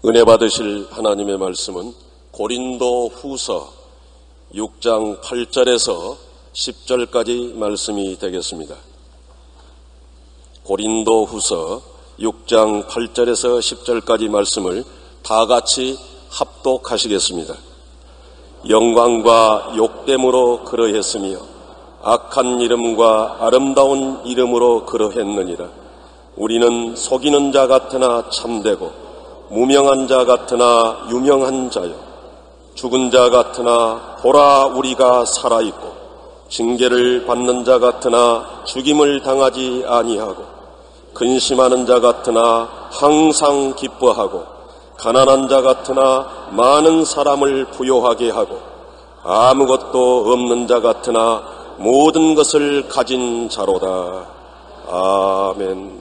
은혜 받으실 하나님의 말씀은 고린도 후서 6장 8절에서 10절까지 말씀이 되겠습니다. 고린도 후서 6장 8절에서 10절까지 말씀을 다 같이 합독하시겠습니다. 영광과 욕됨으로 그러했으며 악한 이름과 아름다운 이름으로 그러했느니라. 우리는 속이는 자 같으나 참되고 무명한 자 같으나 유명한 자요, 죽은 자 같으나 보라 우리가 살아있고, 징계를 받는 자 같으나 죽임을 당하지 아니하고, 근심하는 자 같으나 항상 기뻐하고, 가난한 자 같으나 많은 사람을 부요하게 하고, 아무것도 없는 자 같으나 모든 것을 가진 자로다. 아멘.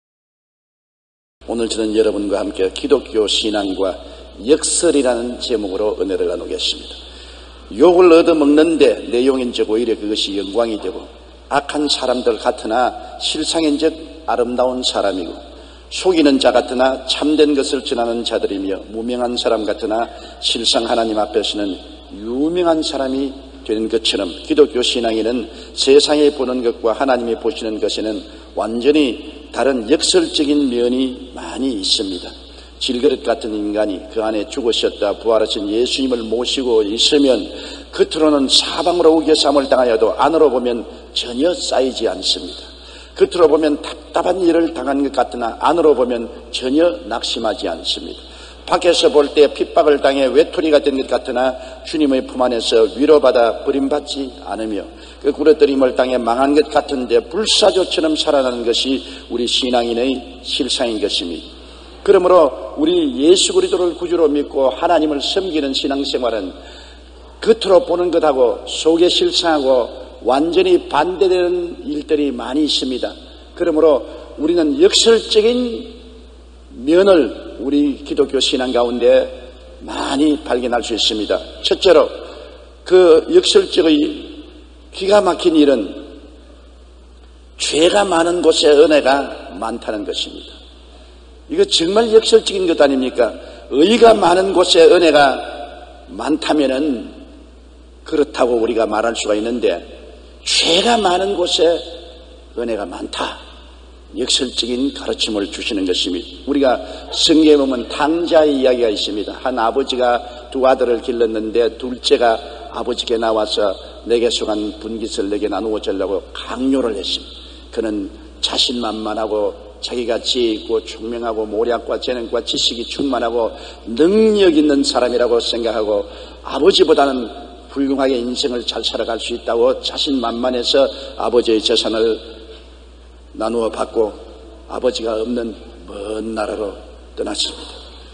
오늘 저는 여러분과 함께 기독교 신앙과 역설이라는 제목으로 은혜를 나누겠습니다. 욕을 얻어먹는데 내용인즉 오히려 그것이 영광이 되고, 악한 사람들 같으나 실상인즉 아름다운 사람이고, 속이는 자 같으나 참된 것을 전하는 자들이며, 무명한 사람 같으나 실상 하나님 앞에서는 유명한 사람이 되는 것처럼, 기독교 신앙에는 세상에 보는 것과 하나님이 보시는 것에는 완전히 다른 역설적인 면이 많이 있습니다. 질그릇 같은 인간이 그 안에 죽으셨다 부활하신 예수님을 모시고 있으면 겉으로는 사방으로 우겨쌈을 당하여도 안으로 보면 전혀 쌓이지 않습니다. 겉으로 보면 답답한 일을 당한 것 같으나 안으로 보면 전혀 낙심하지 않습니다. 밖에서 볼 때 핍박을 당해 외톨이가 된 것 같으나 주님의 품 안에서 위로받아 버림받지 않으며, 그 굴러뜨림을 당해 망한 것 같은데 불사조처럼 살아나는 것이 우리 신앙인의 실상인 것입니다. 그러므로 우리 예수 그리스도를 구주로 믿고 하나님을 섬기는 신앙생활은 겉으로 보는 것하고 속에 실상하고 완전히 반대되는 일들이 많이 있습니다. 그러므로 우리는 역설적인 면을 우리 기독교 신앙 가운데 많이 발견할 수 있습니다. 첫째로 그 역설적의 기가 막힌 일은 죄가 많은 곳에 은혜가 많다는 것입니다. 이거 정말 역설적인 것 아닙니까? 의가 많은 곳에 은혜가 많다면은 그렇다고 우리가 말할 수가 있는데, 죄가 많은 곳에 은혜가 많다, 역설적인 가르침을 주시는 것입니다. 우리가 성경에 보면 탕자의 이야기가 있습니다. 한 아버지가 두 아들을 길렀는데 둘째가 아버지께 나와서 내게 속한 분깃을 내게 나누어 주려고 강요를 했습니다. 그는 자신만만하고 자기가 지혜 있고 총명하고 모략과 재능과 지식이 충만하고 능력 있는 사람이라고 생각하고 아버지보다는 훌륭하게 인생을 잘 살아갈 수 있다고 자신만만해서 아버지의 재산을 나누어 받고 아버지가 없는 먼 나라로 떠났습니다.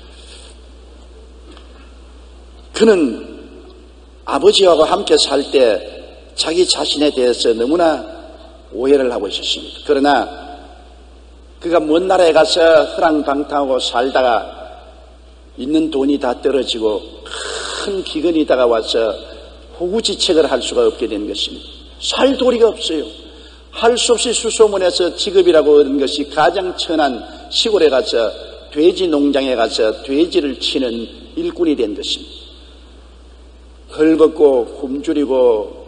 그는 아버지하고 함께 살 때 자기 자신에 대해서 너무나 오해를 하고 있었습니다. 그러나 그가 먼 나라에 가서 허랑방탕하고 살다가 있는 돈이 다 떨어지고 큰 기근이 다가와서 호구지책을 할 수가 없게 된 것입니다. 살 도리가 없어요. 할 수 없이 수소문해서 직업이라고 얻은 것이 가장 천한 시골에 가서 돼지 농장에 가서 돼지를 치는 일꾼이 된 것입니다. 헐벗고 굶주리고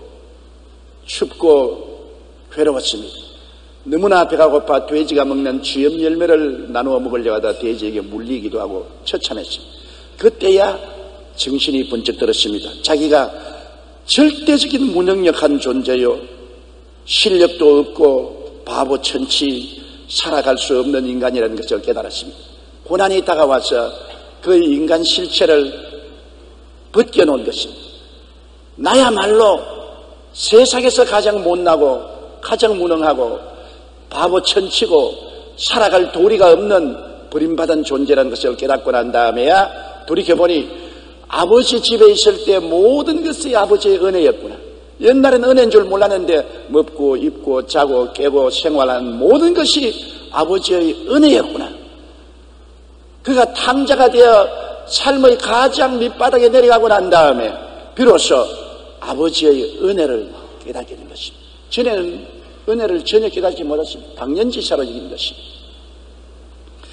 춥고 괴로웠습니다. 너무나 배가 고파 돼지가 먹는 쥐염 열매를 나누어 먹으려고 하다 돼지에게 물리기도 하고 처참했습니다. 그때야 정신이 번쩍 들었습니다. 자기가 절대적인 무능력한 존재요, 실력도 없고 바보천치 살아갈 수 없는 인간이라는 것을 깨달았습니다. 고난이 다가와서 그 인간 실체를 벗겨놓은 것입니다. 나야말로 세상에서 가장 못나고 가장 무능하고 바보천치고 살아갈 도리가 없는 버림받은 존재라는 것을 깨닫고 난 다음에야 돌이켜보니 아버지 집에 있을 때 모든 것이 아버지의 은혜였구나. 옛날엔 은혜인 줄 몰랐는데 먹고 입고 자고 깨고 생활하는 모든 것이 아버지의 은혜였구나. 그가 탕자가 되어 삶의 가장 밑바닥에 내려가고 난 다음에 비로소 아버지의 은혜를 깨닫게 된 것입니다. 전에는 은혜를 전혀 깨닫지 못했습니다. 당연지사로 이긴 것입니다.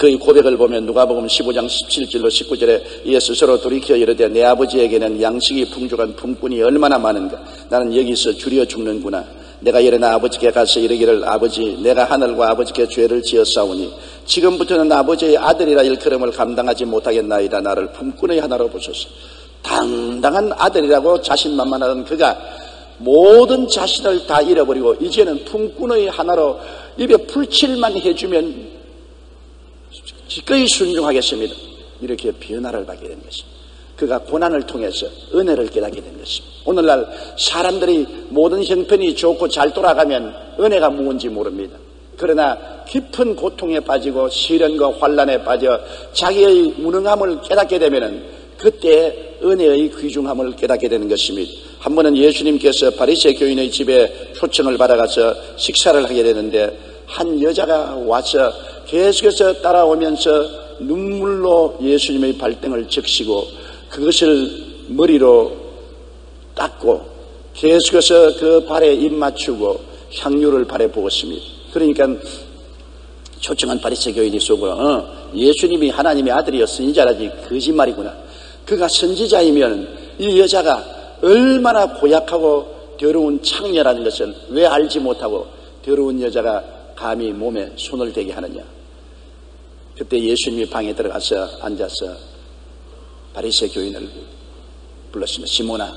그의 고백을 보면 누가복음 15장 17절로 19절에 이에 스스로 돌이켜 이르되 내 아버지에게는 양식이 풍족한 품꾼이 얼마나 많은가. 나는 여기서 줄여 죽는구나. 내가 일어나 아버지께 가서 이르기를 아버지 내가 하늘과 아버지께 죄를 지었사오니 지금부터는 아버지의 아들이라 일컬음을 감당하지 못하겠나이다. 나를 품꾼의 하나로 보소서. 당당한 아들이라고 자신만만하던 그가 모든 자신을 다 잃어버리고 이제는 품꾼의 하나로 입에 풀칠만 해주면 기꺼이 순종하겠습니다. 이렇게 변화를 받게 된 것입니다. 그가 고난을 통해서 은혜를 깨닫게 된 것입니다. 오늘날 사람들이 모든 형편이 좋고 잘 돌아가면 은혜가 무언지 모릅니다. 그러나 깊은 고통에 빠지고 시련과 환난에 빠져 자기의 무능함을 깨닫게 되면 그때 은혜의 귀중함을 깨닫게 되는 것입니다. 한 번은 예수님께서 바리새 교인의 집에 초청을 받아가서 식사를 하게 되는데 한 여자가 와서 계속해서 따라오면서 눈물로 예수님의 발등을 적시고 그것을 머리로 닦고 계속해서 그 발에 입 맞추고 향유를 발에 부었습니다. 그러니까 초청한 바리새 교인이 속으로 예수님이 하나님의 아들이었으니 잘하지 거짓말이구나. 그가 선지자이면 이 여자가 얼마나 고약하고 더러운 창녀라는 것을 왜 알지 못하고 더러운 여자가 감히 몸에 손을 대게 하느냐. 그때 예수님이 방에 들어가서 앉아서 바리새 교인을 불렀습니다. 시몬아,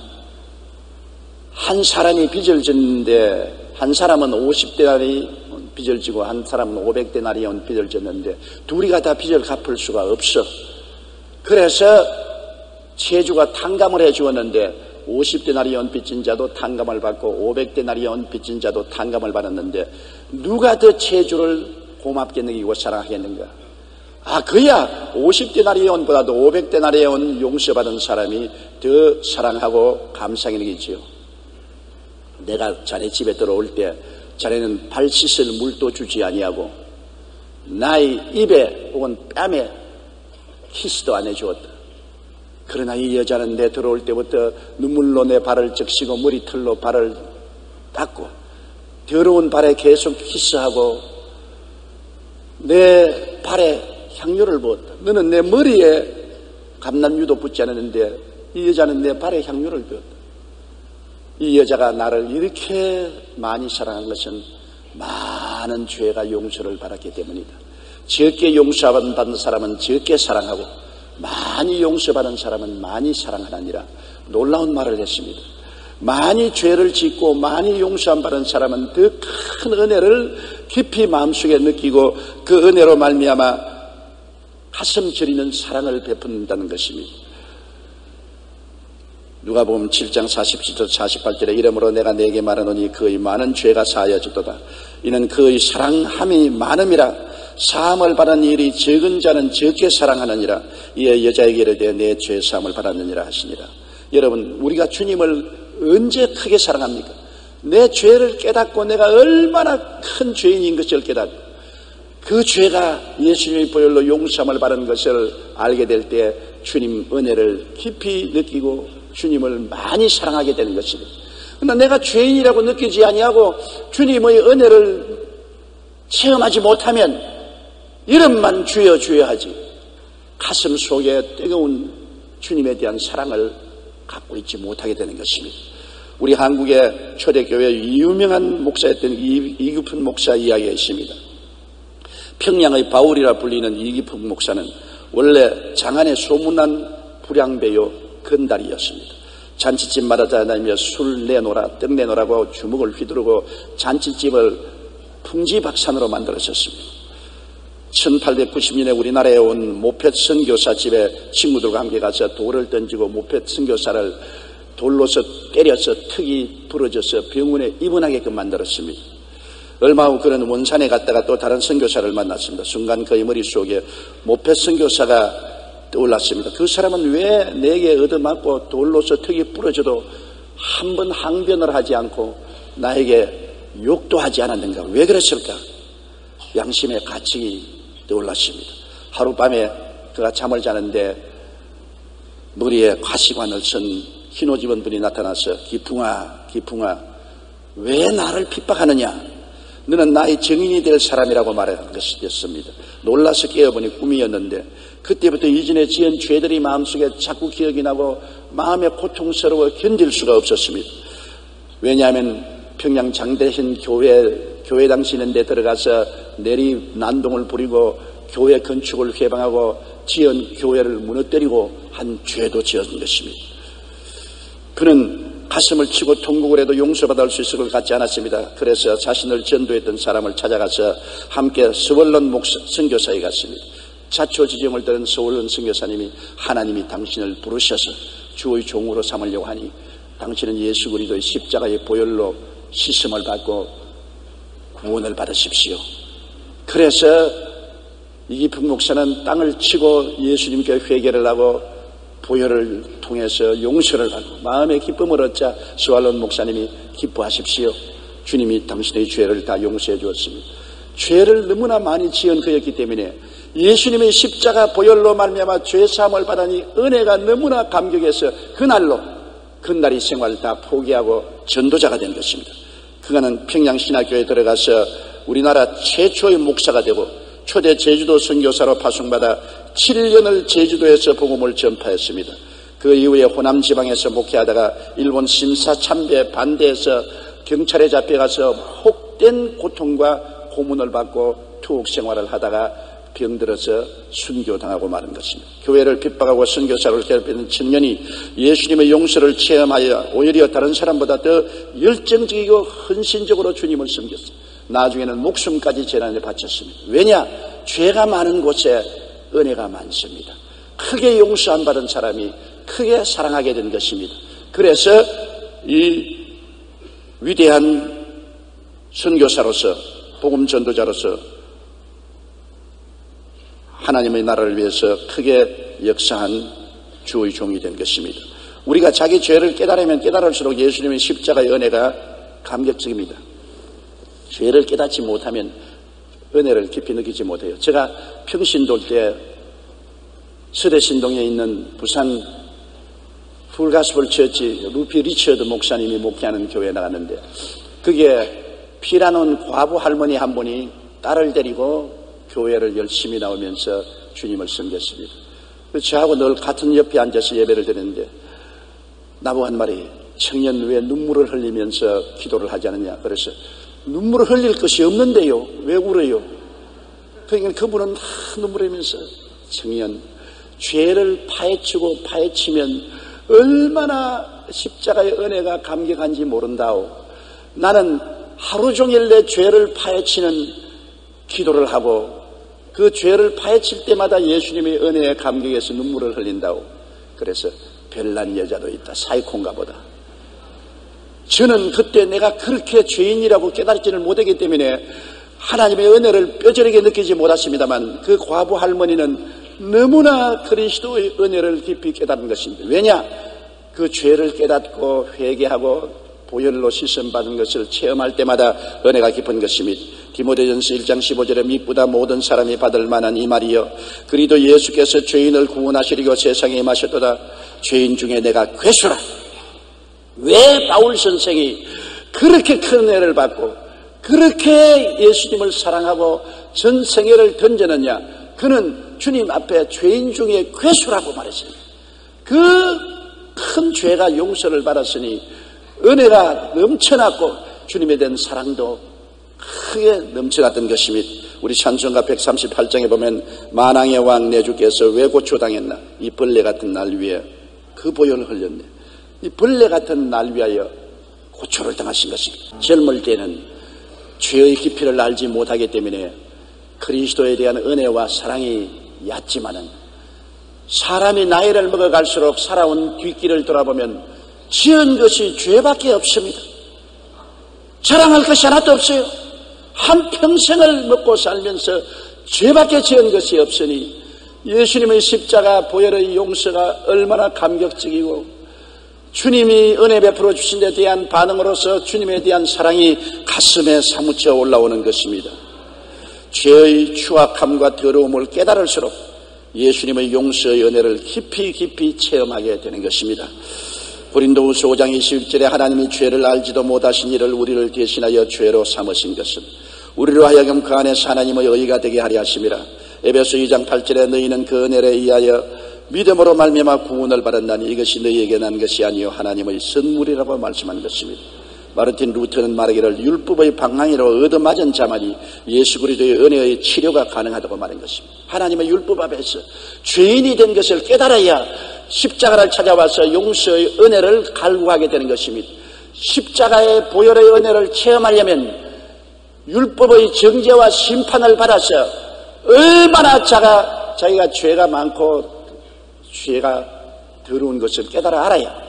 한 사람이 빚을 졌는데 한 사람은 50데나리 빚을 지고 한 사람은 500데나리온 빚을 졌는데 둘이가 다 빚을 갚을 수가 없어. 그래서 채주가 탕감을 해 주었는데 50데나리온 빚진 자도 탕감을 받고 500데나리온 빚진 자도 탕감을 받았는데 누가 더 채주를 고맙게 느끼고 사랑하겠는가? 아, 그야 50데나리온보다도 500데나리온 용서받은 사람이 더 사랑하고 감사하게 느끼지요. 내가 자네 집에 들어올 때 자네는 발 씻을 물도 주지 아니하고 나의 입에 혹은 뺨에 키스도 안 해주었다. 그러나 이 여자는 내 들어올 때부터 눈물로 내 발을 적시고 머리털로 발을 닦고 더러운 발에 계속 키스하고 내 발에 향유를 부었다. 너는 내 머리에 감람유도 붙지 않았는데 이 여자는 내 발에 향유를 부었다. 이 여자가 나를 이렇게 많이 사랑한 것은 많은 죄가 용서를 받았기 때문이다. 적게 용서받은 사람은 적게 사랑하고 많이 용서받은 사람은 많이 사랑하느니라. 놀라운 말을 했습니다. 많이 죄를 짓고 많이 용서 안 받은 사람은 더 큰 은혜를 깊이 마음속에 느끼고 그 은혜로 말미암아 가슴 저리는 사랑을 베푼다는 것입니다. 누가복음 7장 47절 48절에 이러므로 내가 네게 말하노니 그의 많은 죄가 사하여졌도다. 이는 그의 사랑함이 많음이라. 사함을 받은 일이 적은 자는 적게 사랑하느니라. 이에 여자에게 이르되 내 죄 사함을 받았느니라 하시니라. 여러분, 우리가 주님을 언제 크게 사랑합니까? 내 죄를 깨닫고 내가 얼마나 큰 죄인인 것을 깨닫고 그 죄가 예수님의 보혈로 용서함을 받은 것을 알게 될 때 주님 은혜를 깊이 느끼고 주님을 많이 사랑하게 되는 것입니다. 그러나 내가 죄인이라고 느끼지 아니하고 주님의 은혜를 체험하지 못하면 이름만 주여 주여 하지 가슴 속에 뜨거운 주님에 대한 사랑을 갖고 있지 못하게 되는 것입니다. 우리 한국의 초대교회 유명한 목사였던 이규풍 목사 이야기가 있습니다. 평양의 바울이라 불리는 이규풍 목사는 원래 장안의 소문난 불량배요 건달이었습니다. 잔치집마다 다니며 술 내놓으라 떡 내놓으라고 주먹을 휘두르고 잔치집을 풍지박산으로 만들었었습니다. 1890년에 우리나라에 온 모펫 선교사 집에 친구들과 함께 가서 돌을 던지고 모펫 선교사를 돌로서 때려서 턱이 부러져서 병원에 입원하게끔 만들었습니다. 얼마 후 그는 원산에 갔다가 또 다른 선교사를 만났습니다. 순간 그의 머릿속에 모펫 선교사가 떠올랐습니다. 그 사람은 왜 내게 얻어맞고 돌로서 턱이 부러져도 한 번 항변을 하지 않고 나에게 욕도 하지 않았는가? 왜 그랬을까? 양심의 가책이 떠올랐습니다. 하룻밤에 그가 잠을 자는데 머리에 가시관을 쓴 흰 옷 입은 분이 나타나서 기풍아 왜 나를 핍박하느냐? 너는 나의 증인이 될 사람이라고 말한 것이었습니다. 놀라서 깨어보니 꿈이었는데 그때부터 이전에 지은 죄들이 마음속에 자꾸 기억이 나고 마음에 고통스러워 견딜 수가 없었습니다. 왜냐하면 평양 장대신 교회 당시는 데 들어가서 내리 난동을 부리고 교회 건축을 회방하고 지은 교회를 무너뜨리고 한 죄도 지은 것입니다. 그는 가슴을 치고 통곡을 해도 용서받을 수 있을 것 같지 않았습니다. 그래서 자신을 전도했던 사람을 찾아가서 함께 서원론 선교사에 갔습니다. 자초지종을 들은 서원론 선교사님이 하나님이 당신을 부르셔서 주의 종으로 삼으려고 하니 당신은 예수 그리스도의 십자가의 보혈로 씻음을 받고 구원을 받으십시오. 그래서 이기풍 목사는 땅을 치고 예수님께 회개를 하고 보혈을 통해서 용서를 받고 마음의 기쁨을 얻자 스왈론 목사님이 기뻐하십시오. 주님이 당신의 죄를 다 용서해 주었습니다. 죄를 너무나 많이 지은 그였기 때문에 예수님의 십자가 보혈로 말미암아 죄사함을 받으니 은혜가 너무나 감격해서 그날이 생활을 다 포기하고 전도자가 된 것입니다. 그가는 평양신학교에 들어가서 우리나라 최초의 목사가 되고 초대 제주도 선교사로 파송받아 7년을 제주도에서 복음을 전파했습니다. 그 이후에 호남 지방에서 목회하다가 일본 심사 참배에 반대해서 경찰에 잡혀가서 혹된 고통과 고문을 받고 투옥 생활을 하다가 병들어서 순교당하고 마는 것입니다. 교회를 핍박하고 선교사를 괴롭히는 청년이 예수님의 용서를 체험하여 오히려 다른 사람보다 더 열정적이고 헌신적으로 주님을 섬겼습니다. 나중에는 목숨까지 재난에 바쳤습니다. 왜냐? 죄가 많은 곳에 은혜가 많습니다. 크게 용서 안 받은 사람이 크게 사랑하게 된 것입니다. 그래서 이 위대한 선교사로서 복음 전도자로서 하나님의 나라를 위해서 크게 역사한 주의 종이 된 것입니다. 우리가 자기 죄를 깨달으면 깨달을수록 예수님의 십자가의 은혜가 감격적입니다. 죄를 깨닫지 못하면 은혜를 깊이 느끼지 못해요. 제가 평신도 때 서대신동에 있는 부산 풀가스볼 처치 루피 리처드 목사님이 목회하는 교회에 나갔는데 그게 피라는 과부 할머니 한 분이 딸을 데리고 교회를 열심히 나오면서 주님을 섬겼습니다. 저하고 늘 같은 옆에 앉아서 예배를 드리는데 나보고 한 말이 청년 왜 눈물을 흘리면서 기도를 하지 않느냐. 그래서 눈물을 흘릴 것이 없는데요. 왜 울어요? 그러니까 그분은 눈물 흘리면서 청년 죄를 파헤치고 파헤치면 얼마나 십자가의 은혜가 감격한지 모른다오. 나는 하루 종일 내 죄를 파헤치는 기도를 하고 그 죄를 파헤칠 때마다 예수님의 은혜에 감격해서 눈물을 흘린다오. 그래서 별난 여자도 있다. 사이콘가 보다. 저는 그때 내가 그렇게 죄인이라고 깨달지를 못했기 때문에 하나님의 은혜를 뼈저리게 느끼지 못했습니다만 그 과부 할머니는 너무나 그리스도의 은혜를 깊이 깨달은 것입니다. 왜냐? 그 죄를 깨닫고 회개하고 보혈로 씻음받은 것을 체험할 때마다 은혜가 깊은 것입니다. 디모데전서 1장 15절에 믿보다 모든 사람이 받을 만한 이 말이여 그리도 예수께서 죄인을 구원하시려고 세상에 임하셨도다. 죄인 중에 내가 괴수라. 왜 바울 선생이 그렇게 큰 은혜를 받고 그렇게 예수님을 사랑하고 전 생애를 던졌느냐. 그는 주님 앞에 죄인 중에 괴수라고 말했습니다. 그 큰 죄가 용서를 받았으니 은혜가 넘쳐났고 주님에 대한 사랑도 크게 넘쳐났던 것입니다. 우리 찬송가 138장에 보면 만왕의 왕 내 주께서 왜 고초당했나. 이 벌레 같은 날 위에 그 보혈을 흘렸네. 이 벌레 같은 날 위하여 고초를 당하신 것입니다. 젊을 때는 죄의 깊이를 알지 못하기 때문에 그리스도에 대한 은혜와 사랑이 얕지만은 사람이 나이를 먹어갈수록 살아온 뒷길을 돌아보면 지은 것이 죄밖에 없습니다. 자랑할 것이 하나도 없어요. 한평생을 먹고 살면서 죄밖에 지은 것이 없으니 예수님의 십자가 보혈의 용서가 얼마나 감격적이고 주님이 은혜 베풀어 주신 데 대한 반응으로서 주님에 대한 사랑이 가슴에 사무쳐 올라오는 것입니다. 죄의 추악함과 더러움을 깨달을수록 예수님의 용서의 은혜를 깊이 체험하게 되는 것입니다. 고린도후서 5장 21절에 하나님이 죄를 알지도 못하신 이를 우리를 대신하여 죄로 삼으신 것은 우리로 하여금 그 안에서 하나님의 의가 되게 하려 하심이라. 에베소 2장 8절에 너희는 그 은혜를 의하여 믿음으로 말미암아 구원을 받았나니 이것이 너희에게 난 것이 아니요 하나님의 선물이라고 말씀한 것입니다. 마르틴 루터는 말하기를 율법의 방랑이로 얻어맞은 자만이 예수 그리스도의 은혜의 치료가 가능하다고 말한 것입니다. 하나님의 율법 앞에서 죄인이 된 것을 깨달아야 십자가를 찾아와서 용서의 은혜를 갈구하게 되는 것입니다. 십자가의 보혈의 은혜를 체험하려면 율법의 정죄와 심판을 받아서 얼마나 자기가 죄가 많고 죄가 더러운 것을 깨달아 알아야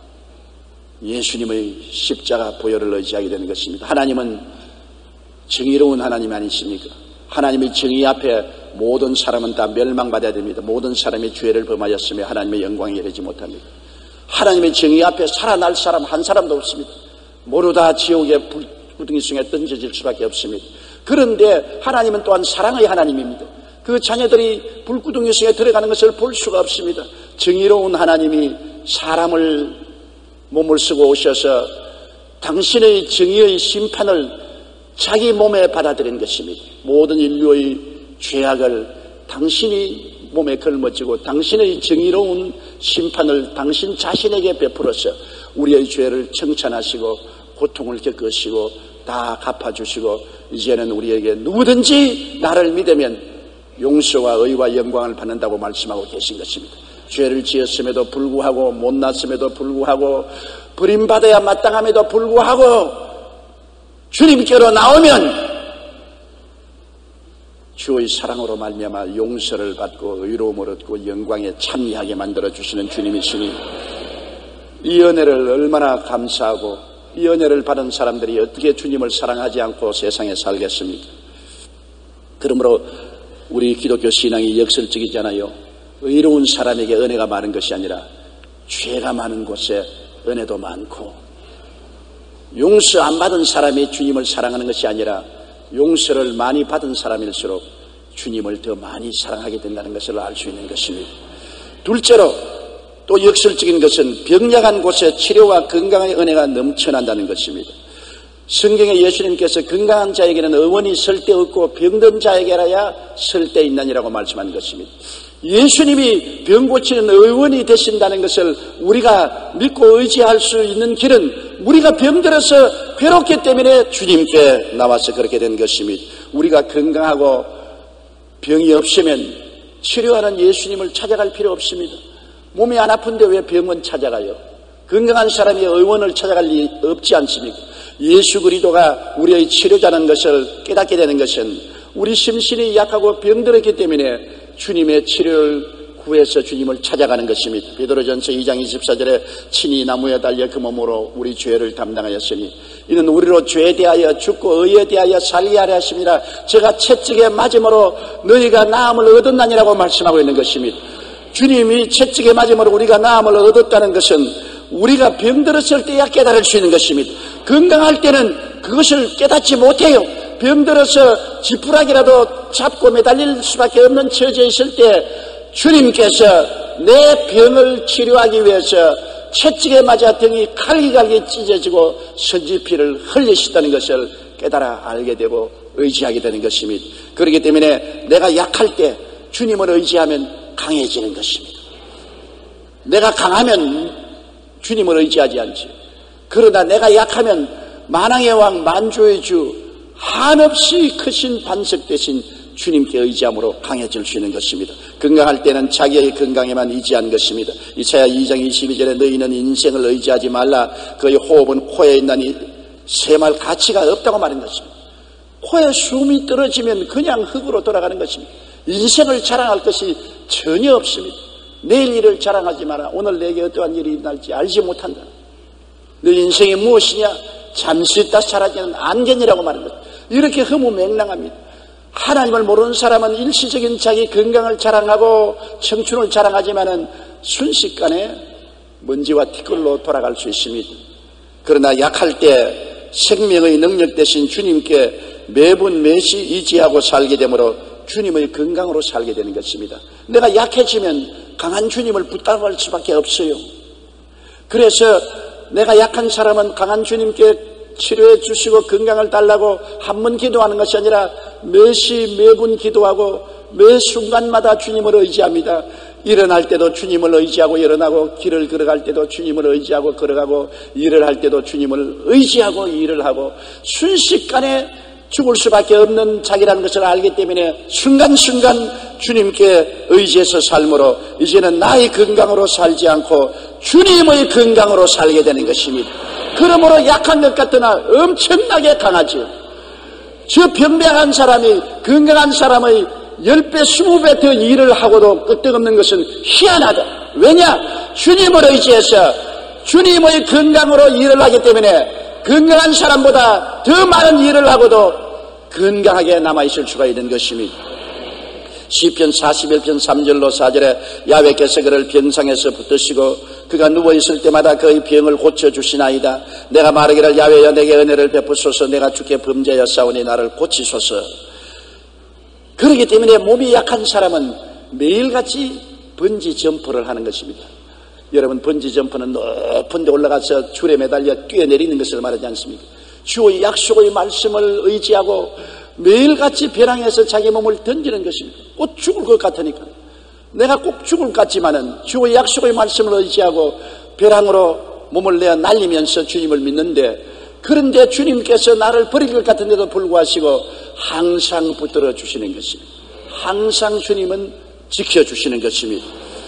예수님의 십자가 보혈을 의지하게 되는 것입니다. 하나님은 정의로운 하나님 아니십니까? 하나님의 정의 앞에 모든 사람은 다 멸망받아야 됩니다. 모든 사람이 죄를 범하였으며 하나님의 영광에 이르지 못합니다. 하나님의 정의 앞에 살아날 사람 한 사람도 없습니다. 모두 다 지옥의 불구덩이 속에 던져질 수밖에 없습니다. 그런데 하나님은 또한 사랑의 하나님입니다. 그 자녀들이 불구덩이 속에 들어가는 것을 볼 수가 없습니다. 정의로운 하나님이 사람을 몸을 쓰고 오셔서 당신의 정의의 심판을 자기 몸에 받아들인 것입니다. 모든 인류의 죄악을 당신이 몸에 걸머지고 당신의 정의로운 심판을 당신 자신에게 베풀어서 우리의 죄를 청산하시고 고통을 겪으시고 다 갚아주시고 이제는 우리에게 누구든지 나를 믿으면 용서와 의와 영광을 받는다고 말씀하고 계신 것입니다. 죄를 지었음에도 불구하고 못났음에도 불구하고 버림받아야 마땅함에도 불구하고 주님께로 나오면 주의 사랑으로 말미암아 용서를 받고 의로움을 얻고 영광에 참여하게 만들어주시는 주님이시니 이 은혜를 얼마나 감사하고 이 은혜를 받은 사람들이 어떻게 주님을 사랑하지 않고 세상에 살겠습니까? 그러므로 우리 기독교 신앙이 역설적이잖아요. 의로운 사람에게 은혜가 많은 것이 아니라 죄가 많은 곳에 은혜도 많고, 용서 안 받은 사람이 주님을 사랑하는 것이 아니라 용서를 많이 받은 사람일수록 주님을 더 많이 사랑하게 된다는 것을 알 수 있는 것입니다. 둘째로 또 역설적인 것은 병약한 곳에 치료와 건강의 은혜가 넘쳐난다는 것입니다. 성경에 예수님께서 건강한 자에게는 의원이 쓸데없고 병든 자에게라야 쓸데있나니라고 말씀한 것입니다. 예수님이 병 고치는 의원이 되신다는 것을 우리가 믿고 의지할 수 있는 길은 우리가 병들어서 괴롭기 때문에 주님께 나와서 그렇게 된 것입니다. 우리가 건강하고 병이 없으면 치료하는 예수님을 찾아갈 필요 없습니다. 몸이 안 아픈데 왜 병원 찾아가요? 건강한 사람이 의원을 찾아갈 리 없지 않습니까? 예수 그리스도가 우리의 치료자라는 것을 깨닫게 되는 것은 우리 심신이 약하고 병들었기 때문에 주님의 치료를 구해서 주님을 찾아가는 것입니다. 베드로전서 2장 24절에 친히 나무에 달려 그 몸으로 우리 죄를 담당하였으니 이는 우리로 죄에 대하여 죽고 의에 대하여 살게 하려 하심이라 제가 채찍에 맞음으로 너희가 나음을 얻었나니라고 말씀하고 있는 것입니다. 주님이 채찍에 맞음으로 우리가 나음을 얻었다는 것은 우리가 병들었을 때야 깨달을 수 있는 것입니다. 건강할 때는 그것을 깨닫지 못해요. 병들어서 지푸라기라도 잡고 매달릴 수밖에 없는 처지에 있을 때 주님께서 내 병을 치료하기 위해서 채찍에 맞아 등이 갈기갈기 찢어지고 선지피를 흘리시다는 것을 깨달아 알게 되고 의지하게 되는 것입니다. 그렇기 때문에 내가 약할 때 주님을 의지하면 강해지는 것입니다. 내가 강하면 주님을 의지하지 않지. 그러나 내가 약하면 만왕의 왕 만주의 주 한없이 크신 반석 되신 주님께 의지함으로 강해질 수 있는 것입니다. 건강할 때는 자기의 건강에만 의지한 것입니다. 이사야 2장 22절에 너희는 인생을 의지하지 말라. 그의 호흡은 코에 있나니 셈할 가치가 없다고 말한 것입니다. 코에 숨이 떨어지면 그냥 흙으로 돌아가는 것입니다. 인생을 자랑할 것이 전혀 없습니다. 내일 일을 자랑하지 마라. 오늘 내게 어떠한 일이 날지 알지 못한다. 너 인생이 무엇이냐? 잠시 있다 사라지는 안견이라고 말하는 것. 이렇게 허무맹랑합니다. 하나님을 모르는 사람은 일시적인 자기 건강을 자랑하고 청춘을 자랑하지만은 순식간에 먼지와 티끌로 돌아갈 수 있습니다. 그러나 약할 때 생명의 능력 대신 주님께 매분 매시 의지하고 살게 되므로 주님의 건강으로 살게 되는 것입니다. 내가 약해지면 강한 주님을 붙잡을 수밖에 없어요. 그래서 내가 약한 사람은 강한 주님께 치료해 주시고 건강을 달라고 한 번 기도하는 것이 아니라 매시 매분 기도하고 매 순간마다 주님을 의지합니다. 일어날 때도 주님을 의지하고 일어나고, 길을 걸어갈 때도 주님을 의지하고 걸어가고, 일을 할 때도 주님을 의지하고 일을 하고, 순식간에 죽을 수밖에 없는 자기라는 것을 알기 때문에 순간순간 주님께 의지해서 삶으로 이제는 나의 건강으로 살지 않고 주님의 건강으로 살게 되는 것입니다. 그러므로 약한 것 같으나 엄청나게 강하죠. 저 병명한 사람이 건강한 사람의 10배, 20배 더 일을 하고도 끄떡없는 것은 희한하다. 왜냐? 주님을 의지해서 주님의 건강으로 일을 하기 때문에 건강한 사람보다 더 많은 일을 하고도 건강하게 남아있을 수가 있는 것입니다. 시편 41편 3절로 4절에 야훼께서 그를 병상에서 붙드시고 그가 누워있을 때마다 그의 병을 고쳐주시나이다. 내가 말하기를 야훼여 내게 은혜를 베푸소서. 내가 주께 범죄하였사오니 나를 고치소서. 그렇기 때문에 몸이 약한 사람은 매일같이 번지 점프를 하는 것입니다. 여러분, 번지 점프는 높은 데 올라가서 줄에 매달려 뛰어내리는 것을 말하지 않습니까? 주의 약속의 말씀을 의지하고 매일같이 벼랑에서 자기 몸을 던지는 것입니다. 꼭 죽을 것 같으니까. 내가 꼭 죽을 것 같지만은 주의 약속의 말씀을 의지하고 벼랑으로 몸을 내어 날리면서 주님을 믿는데, 그런데 주님께서 나를 버릴 것 같은데도 불구하시고 항상 붙들어 주시는 것입니다. 항상 주님은 지켜주시는 것입니다.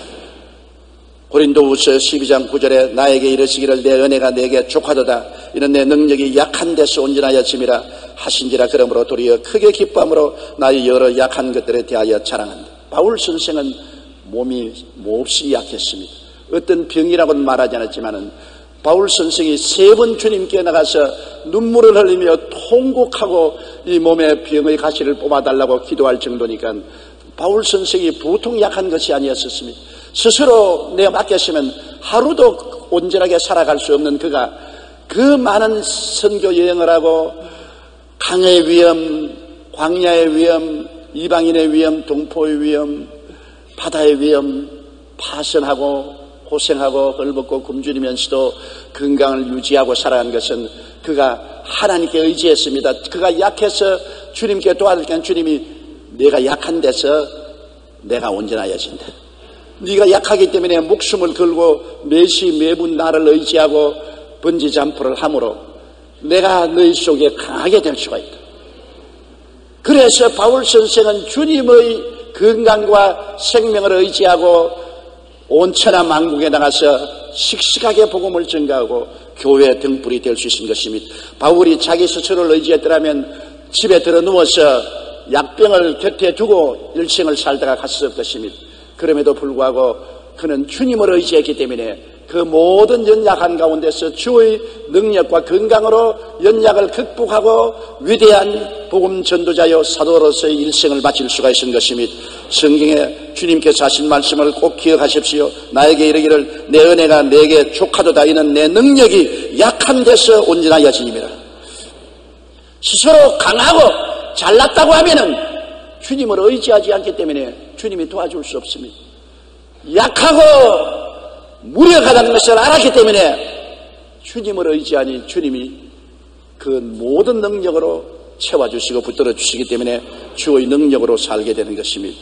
고린도후서 12장 9절에 나에게 이르시기를 내 은혜가 내게 족하도다. 이는 내 능력이 약한 데서 온전하여짐이라 하신지라. 그러므로 도리어 크게 기뻐함으로 나의 여러 약한 것들에 대하여 자랑한다. 바울 선생은 몸이 몹시 약했습니다. 어떤 병이라고는 말하지 않았지만은 바울 선생이 3번 주님께 나가서 눈물을 흘리며 통곡하고 이 몸의 병의 가시를 뽑아달라고 기도할 정도니까 바울 선생이 보통 약한 것이 아니었습니다. 스스로 내가 맡겼으면 하루도 온전하게 살아갈 수 없는 그가 그 많은 선교 여행을 하고 강의 위험, 광야의 위험, 이방인의 위험, 동포의 위험, 바다의 위험 파선하고 고생하고 헐벗고 굶주리면서도 건강을 유지하고 살아간 것은 그가 하나님께 의지했습니다. 그가 약해서 주님께 도와드리니까 주님이 내가 약한 데서 내가 온전하여진다. 네가 약하기 때문에 목숨을 걸고 매시 매분 나를 의지하고 번지 점프를 함으로 내가 너희 속에 강하게 될 수가 있다. 그래서 바울 선생은 주님의 건강과 생명을 의지하고 온 천하 만국에 나가서 씩씩하게 복음을 전가하고 교회 등불이 될 수 있는 것입니다. 바울이 자기 스스로를 의지했더라면 집에 들어 누워서 약병을 곁에 두고 일생을 살다가 갔을 것입니다. 그럼에도 불구하고 그는 주님을 의지했기 때문에 그 모든 연약한 가운데서 주의 능력과 건강으로 연약을 극복하고 위대한 복음 전도자여 사도로서의 일생을 바칠 수가 있는 것입니다. 성경에 주님께서 하신 말씀을 꼭 기억하십시오. 나에게 이르기를 내 은혜가 내게 족하도다. 이는 내 능력이 약한 데서 온전하여짐이라. 스스로 강하고 잘났다고 하면은 주님을 의지하지 않기 때문에 주님이 도와줄 수 없습니다. 약하고 무력하다는 것을 알았기 때문에 주님을 의지하니 주님이 그 모든 능력으로 채워주시고 붙들어 주시기 때문에 주의 능력으로 살게 되는 것입니다.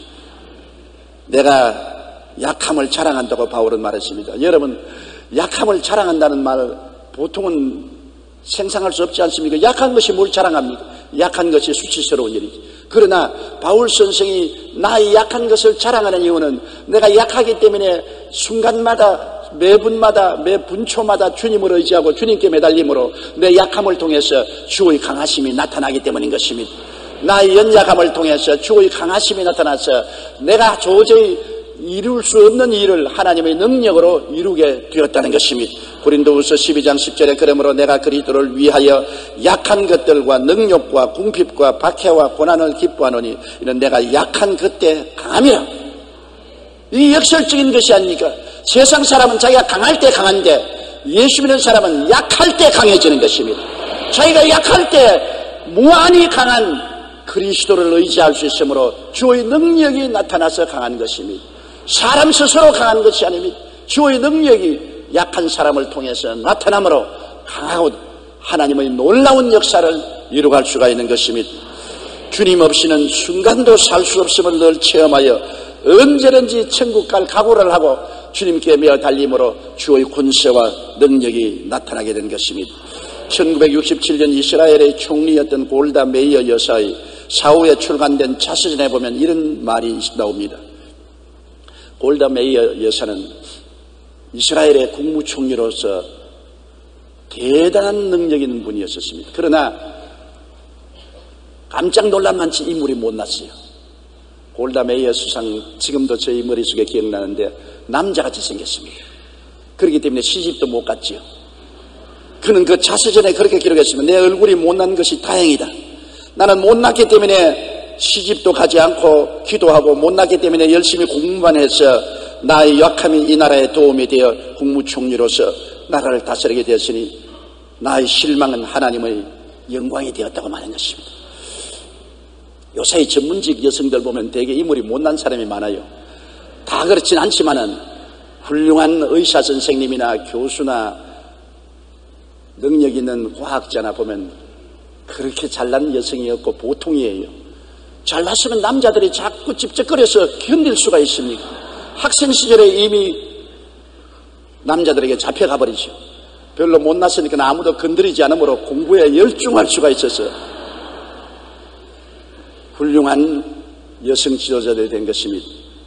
내가 약함을 자랑한다고 바울은 말했습니다. 여러분, 약함을 자랑한다는 말 보통은 생각할 수 없지 않습니까? 약한 것이 뭘 자랑합니까? 약한 것이 수치스러운 일이지. 그러나 바울 선생이 나의 약한 것을 자랑하는 이유는 내가 약하기 때문에 순간마다 매분마다 매분초마다 주님을 의지하고 주님께 매달림으로 내 약함을 통해서 주의 강하심이 나타나기 때문인 것입니다. 나의 연약함을 통해서 주의 강하심이 나타나서 내가 도저히 이룰 수 없는 일을 하나님의 능력으로 이루게 되었다는 것입니다. 고린도후서 12장 10절에 그러므로 내가 그리스도를 위하여 약한 것들과 능력과 궁핍과 박해와 고난을 기뻐하노니 이는 내가 약한 그때 강함이라. 이 역설적인 것이 아닙니까? 세상 사람은 자기가 강할 때 강한데 예수 믿는 사람은 약할 때 강해지는 것입니다. 자기가 약할 때 무한히 강한 그리스도를 의지할 수 있으므로 주의 능력이 나타나서 강한 것입니다. 사람 스스로 강한 것이 아닙니다. 주의 능력이 약한 사람을 통해서 나타나므로 강하고 하나님의 놀라운 역사를 이루어갈 수가 있는 것입니다. 주님 없이는 순간도 살 수 없음을 늘 체험하여 언제든지 천국 갈 각오를 하고 주님께 매어 달림으로 주의 권세와 능력이 나타나게 된 것입니다. 1967년 이스라엘의 총리였던 골다 메이어 여사의 사후에 출간된 자서전에 보면 이런 말이 나옵니다. 골다 메이어 여사는 이스라엘의 국무총리로서 대단한 능력 있는 분이었습니다. 그러나 깜짝 놀랄 만치 인물이 못났어요. 골다 메이어 수상, 지금도 저희 머릿속에 기억나는데 남자같이 생겼습니다. 그렇기 때문에 시집도 못 갔지요. 그는 그 자서전에 그렇게 기록했습니다. 내 얼굴이 못난 것이 다행이다. 나는 못났기 때문에 시집도 가지 않고 기도하고 못났기 때문에 열심히 공부만 해서 나의 약함이 이 나라에 도움이 되어 국무총리로서 나라를 다스리게 되었으니 나의 실망은 하나님의 영광이 되었다고 말한 것입니다. 요새 전문직 여성들 보면 되게 인물이 못난 사람이 많아요. 다 그렇진 않지만은 훌륭한 의사 선생님이나 교수나 능력 있는 과학자나 보면 그렇게 잘난 여성이 없고 보통이에요. 잘났으면 남자들이 자꾸 찝쩍거려서 견딜 수가 있습니까? 학생 시절에 이미 남자들에게 잡혀가 버리죠. 별로 못났으니까 아무도 건드리지 않으므로 공부에 열중할 수가 있어서 훌륭한 여성 지도자들이 된 것입니다.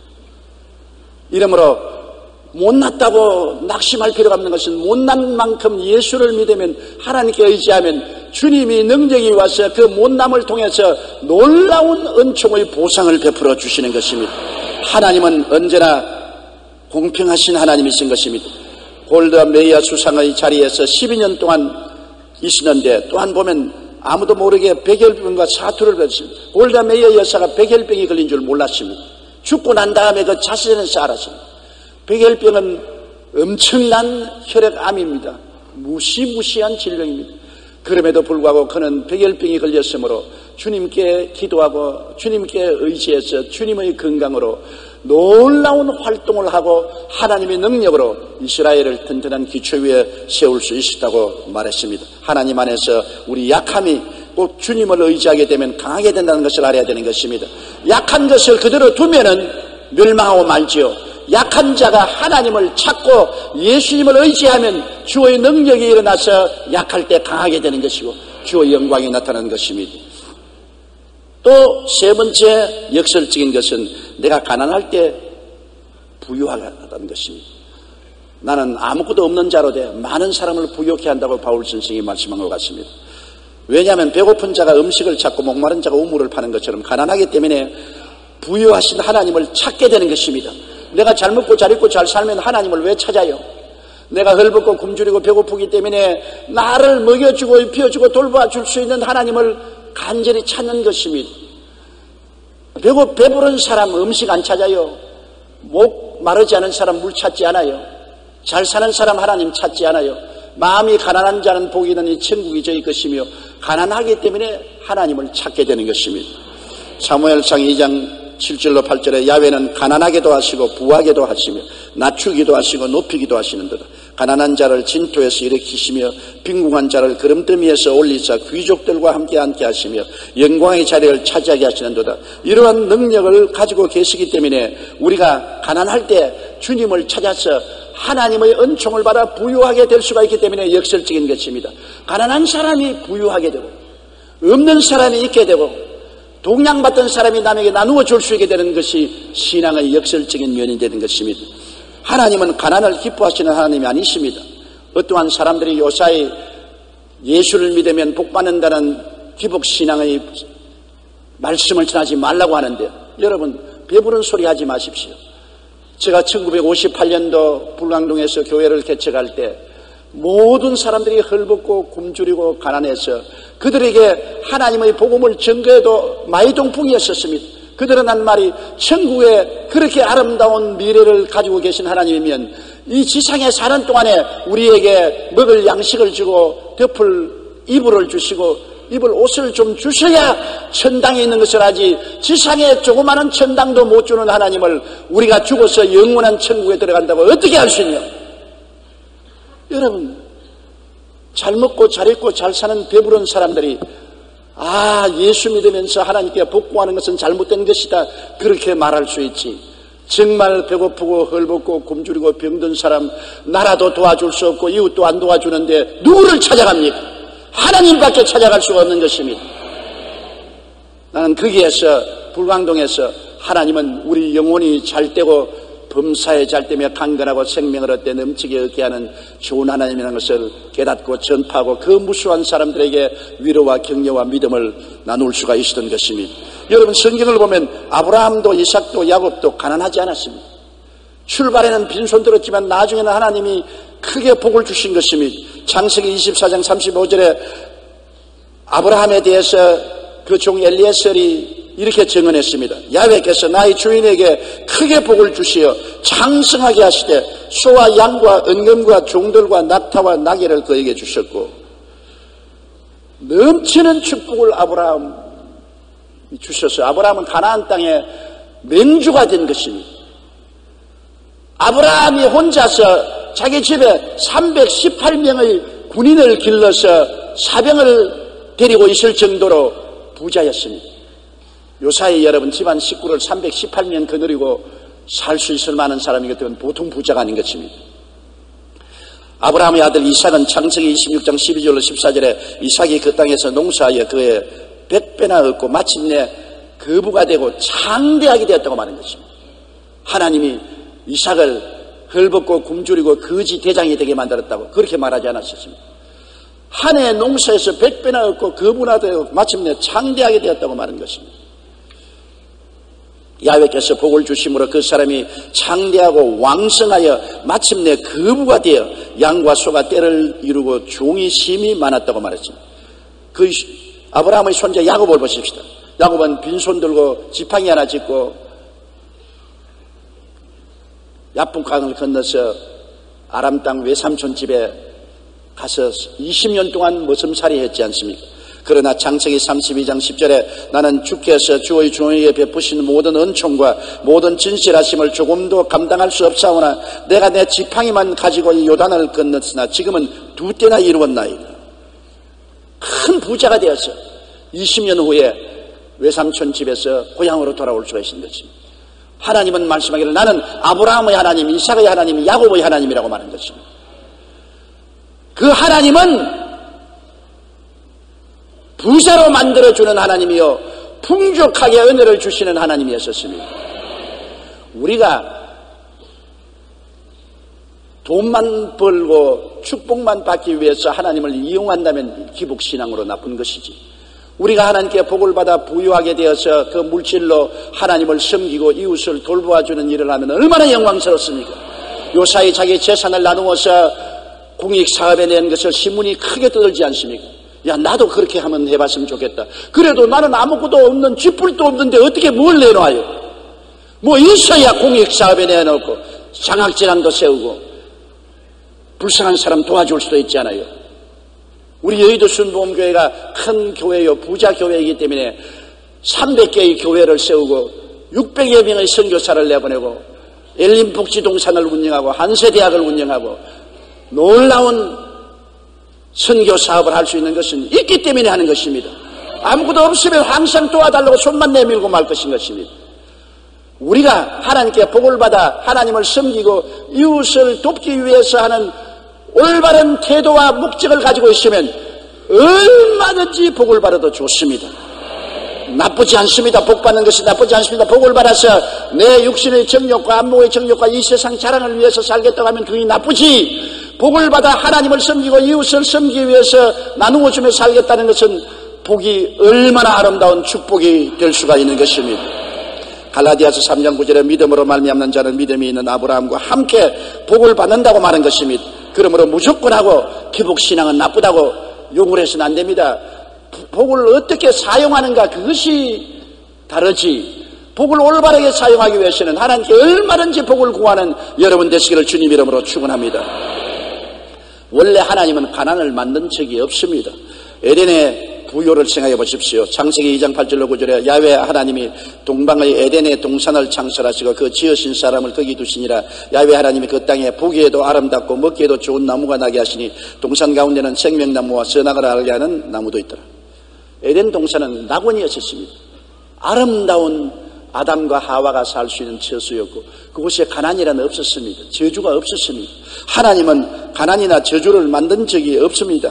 이러므로 못났다고 낙심할 필요가 없는 것은 못난 만큼 예수를 믿으면 하나님께 의지하면 주님이 능력이 와서 그 못남을 통해서 놀라운 은총의 보상을 베풀어 주시는 것입니다. 하나님은 언제나 공평하신 하나님이신 것입니다. 골다 메이어 수상의 자리에서 12년 동안 있었는데 또한 보면 아무도 모르게 백혈병과 사투를 받았습니다. 골다 메이어 여사가 백혈병이 걸린 줄 몰랐습니다. 죽고 난 다음에 그 자서전에서 알았습니다. 백혈병은 엄청난 혈액암입니다. 무시무시한 질병입니다. 그럼에도 불구하고 그는 백혈병이 걸렸으므로 주님께 기도하고 주님께 의지해서 주님의 건강으로 놀라운 활동을 하고 하나님의 능력으로 이스라엘을 튼튼한 기초 위에 세울 수 있었다고 말했습니다. 하나님 안에서 우리 약함이 꼭 주님을 의지하게 되면 강하게 된다는 것을 알아야 되는 것입니다. 약한 것을 그대로 두면은 멸망하고 말지요. 약한 자가 하나님을 찾고 예수님을 의지하면 주의 능력이 일어나서 약할 때 강하게 되는 것이고 주의 영광이 나타나는 것입니다. 또 세 번째 역설적인 것은 내가 가난할 때 부유하다는 것입니다. 나는 아무것도 없는 자로 돼 많은 사람을 부유케 한다고 바울 선생이 말씀한 것 같습니다. 왜냐하면 배고픈 자가 음식을 찾고 목마른 자가 우물을 파는 것처럼 가난하기 때문에 부유하신 하나님을 찾게 되는 것입니다. 내가 잘 먹고 잘 입고 잘 살면 하나님을 왜 찾아요? 내가 헐벗고 굶주리고 배고프기 때문에 나를 먹여주고 입혀주고 돌봐줄 수 있는 하나님을 간절히 찾는 것입니다. 배부른 사람 음식 안 찾아요. 목 마르지 않은 사람 물 찾지 않아요. 잘 사는 사람 하나님 찾지 않아요. 마음이 가난한 자는 복이 있느니 천국이 저희 것이며 가난하기 때문에 하나님을 찾게 되는 것입니다. 사무엘상 2장 7절로 8절에 야훼는 가난하게도 하시고 부하게도 하시며 낮추기도 하시고 높이기도 하시는도다. 가난한 자를 진토에서 일으키시며 빈궁한 자를 그름더미에서 올리사 귀족들과 함께 앉게 하시며 영광의 자리를 차지하게 하시는도다. 이러한 능력을 가지고 계시기 때문에 우리가 가난할 때 주님을 찾아서 하나님의 은총을 받아 부유하게 될 수가 있기 때문에 역설적인 것입니다. 가난한 사람이 부유하게 되고 없는 사람이 있게 되고 동양받던 사람이 남에게 나누어 줄 수 있게 되는 것이 신앙의 역설적인 면이 되는 것입니다. 하나님은 가난을 기뻐하시는 하나님이 아니십니다. 어떠한 사람들이 요사이 예수를 믿으면 복받는다는 기복신앙의 말씀을 전하지 말라고 하는데 여러분 배부른 소리 하지 마십시오. 제가 1958년도 불광동에서 교회를 개척할 때 모든 사람들이 헐벗고 굶주리고 가난해서 그들에게 하나님의 복음을 전거해도 마이동풍이었었습니다. 그들은 한 말이 천국에 그렇게 아름다운 미래를 가지고 계신 하나님이면 이 지상에 사는 동안에 우리에게 먹을 양식을 주고 덮을 이불을 주시고 입을 옷을 좀 주셔야 천당에 있는 것을 하지 지상에 조그마한 천당도 못 주는 하나님을 우리가 죽어서 영원한 천국에 들어간다고 어떻게 할 수 있냐? 여러분 잘 먹고 잘 입고 잘 사는 배부른 사람들이 예수 믿으면서 하나님께 복구하는 것은 잘못된 것이다, 그렇게 말할 수 있지. 정말 배고프고 헐벗고 굶주리고 병든 사람 나라도 도와줄 수 없고 이웃도 안 도와주는데 누구를 찾아갑니까? 하나님밖에 찾아갈 수가 없는 것입니다. 나는 거기에서, 불광동에서 하나님은 우리 영혼이 잘 되고 범사에 잘 되며 강건하고 생명을 얻되 넘치게 얻게 하는 좋은 하나님이라는 것을 깨닫고 전파하고 그 무수한 사람들에게 위로와 격려와 믿음을 나눌 수가 있었던 것입니다. 여러분, 성경을 보면 아브라함도 이삭도 야곱도 가난하지 않았습니다. 출발에는 빈손 들었지만 나중에는 하나님이 크게 복을 주신 것입니다. 창세기 24장 35절에 아브라함에 대해서 그 종 엘리에셀이 이렇게 증언했습니다. 야훼께서 나의 주인에게 크게 복을 주시어 장성하게 하시되 소와 양과 은금과 종들과 낙타와 나귀를 그에게 주셨고, 넘치는 축복을 아브라함이 주셔서 아브라함은 가나안 땅에 맹주가 된 것입니다. 아브라함이 혼자서 자기 집에 318명의 군인을 길러서 사병을 데리고 있을 정도로 부자였습니다. 요사이 여러분, 집안 식구를 318명 거느리고 살 수 있을 만한 사람이거든 보통 부자가 아닌 것입니다. 아브라함의 아들 이삭은 창세기 26장 12절로 14절에 이삭이 그 땅에서 농사하여 그의 100배나 얻고 마침내 거부가 되고 장대하게 되었다고 말한 것입니다. 하나님이 이삭을 헐벗고 굶주리고 거지 대장이 되게 만들었다고 그렇게 말하지 않았었습니다. 한 해 농사에서 100배나 얻고 거부나 되고 마침내 장대하게 되었다고 말한 것입니다. 야훼께서 복을 주심으로 그 사람이 창대하고 왕성하여 마침내 거부가 되어 양과 소가 때를 이루고 종이 심히 많았다고 말했습니다. 그 아브라함의 손자 야곱을 보십시다. 야곱은 빈손 들고 지팡이 하나 짚고 야복강을 건너서 아람 땅 외삼촌 집에 가서 20년 동안 머슴살이 했지 않습니까? 그러나 창세기 32장 10절에 나는 주께서 주의 종에게 베푸신 모든 은총과 모든 진실하심을 조금도 감당할 수 없사오나 내가 내 지팡이만 가지고 이 요단을 건넜으나 지금은 2때나 이루었나이다. 큰 부자가 되어서 20년 후에 외삼촌 집에서 고향으로 돌아올 수가 있는 것입니다. 하나님은 말씀하기를 나는 아브라함의 하나님, 이삭의 하나님, 야곱의 하나님이라고 말한 것입니다. 그 하나님은 부자로 만들어주는 하나님이요 풍족하게 은혜를 주시는 하나님이었습니다. 우리가 돈만 벌고 축복만 받기 위해서 하나님을 이용한다면 기복신앙으로 나쁜 것이지, 우리가 하나님께 복을 받아 부유하게 되어서 그 물질로 하나님을 섬기고 이웃을 돌보아주는 일을 하면 얼마나 영광스럽습니까? 요사이 자기 재산을 나누어서 공익사업에 낸 것을 신문이 크게 떠들지 않습니까? 야, 나도 그렇게 하면 해봤으면 좋겠다. 그래도 나는 아무것도 없는 쥐뿔도 없는데 어떻게 뭘 내놔요? 뭐 있어야 공익사업에 내놓고 장학재단도 세우고 불쌍한 사람 도와줄 수도 있잖아요. 우리 여의도 순복음교회가 큰 교회요 부자 교회이기 때문에 300개의 교회를 세우고 600여 명의 선교사를 내보내고 엘린복지동산을 운영하고 한세대학을 운영하고 놀라운 선교 사업을 할 수 있는 것은 있기 때문에 하는 것입니다. 아무것도 없으면 항상 도와달라고 손만 내밀고 말 것인 것입니다. 우리가 하나님께 복을 받아 하나님을 섬기고 이웃을 돕기 위해서 하는 올바른 태도와 목적을 가지고 있으면 얼마든지 복을 받아도 좋습니다. 나쁘지 않습니다. 복 받는 것이 나쁘지 않습니다. 복을 받아서 내 육신의 정욕과 안목의 정욕과 이 세상 자랑을 위해서 살겠다고 하면 그게 나쁘지, 복을 받아 하나님을 섬기고 이웃을 섬기기 위해서 나누어 주며 살겠다는 것은 복이 얼마나 아름다운 축복이 될 수가 있는 것입니다. 갈라디아서 3장 9절에 믿음으로 말미암는 자는 믿음이 있는 아브라함과 함께 복을 받는다고 말한 것입니다. 그러므로 무조건 하고 기복신앙은 나쁘다고 욕을 해서는 안 됩니다. 복을 어떻게 사용하는가 그것이 다르지, 복을 올바르게 사용하기 위해서는 하나님께 얼마든지 복을 구하는 여러분 되시기를 주님 이름으로 축원합니다. 원래 하나님은 가난을 만든 적이 없습니다. 에덴의 부요를 생각해 보십시오. 창세기 2장 8절로 9절에 야훼 하나님이 동방의 에덴의 동산을 창설하시고 그 지으신 사람을 거기 두시니라. 야훼 하나님이 그 땅에 보기에도 아름답고 먹기에도 좋은 나무가 나게 하시니 동산 가운데는 생명나무와 선악을 알게 하는 나무도 있더라. 에덴 동산은 낙원이었습니다. 아름다운 아담과 하와가 살 수 있는 처소였고 그곳에 가난이란 없었습니다. 저주가 없었습니다. 하나님은 가난이나 저주를 만든 적이 없습니다.